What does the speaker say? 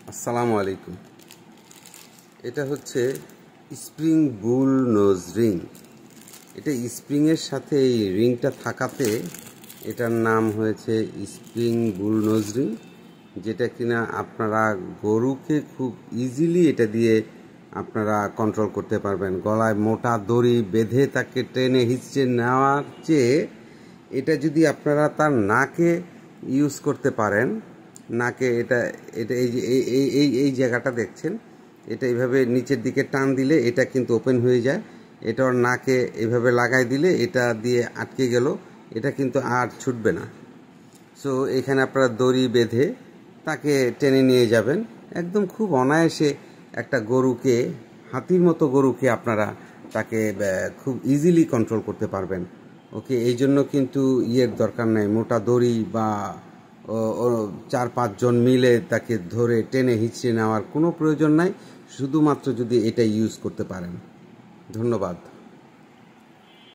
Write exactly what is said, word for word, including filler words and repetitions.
আসসালামু আলাইকুম। এটা হচ্ছে স্প্রিং বুল নোজ রিং। এটা স্প্রিংয়ের সাথে এই রিংটা থাকাতে এটার নাম হয়েছে স্প্রিং বুল নোজ রিং, যেটা কিনা আপনারা গরুকে খুব ইজিলি এটা দিয়ে আপনারা কন্ট্রোল করতে পারবেন। গলায় মোটা দড়ি বেঁধে তাকে টেনে হিঁচড়ে নেওয়ার চেয়ে এটা যদি আপনারা তার নাকে ইউজ করতে পারেন, নাকে এটা এটা এই যে এই এই এই জায়গাটা দেখছেন, এটা এইভাবে নিচের দিকে টান দিলে এটা কিন্তু ওপেন হয়ে যায়। এটা ওর নাকে এইভাবে লাগাই দিলে এটা দিয়ে আটকে গেল, এটা কিন্তু আর ছুটবে না। সো এখানে আপনারা দড়ি বেঁধে তাকে টেনে নিয়ে যাবেন। একদম খুব অনায়াসে একটা গরুকে, হাতির মতো গরুকে আপনারা তাকে খুব ইজিলি কন্ট্রোল করতে পারবেন। ওকে, এই জন্য কিন্তু ইয়ের দরকার নেই, মোটা দড়ি বা চার পাঁচজন মিলে তাকে ধরে টেনে হিঁচড়ে নেওয়ার কোনো প্রয়োজন নাই, শুধুমাত্র যদি এটা ইউজ করতে পারেন। ধন্যবাদ।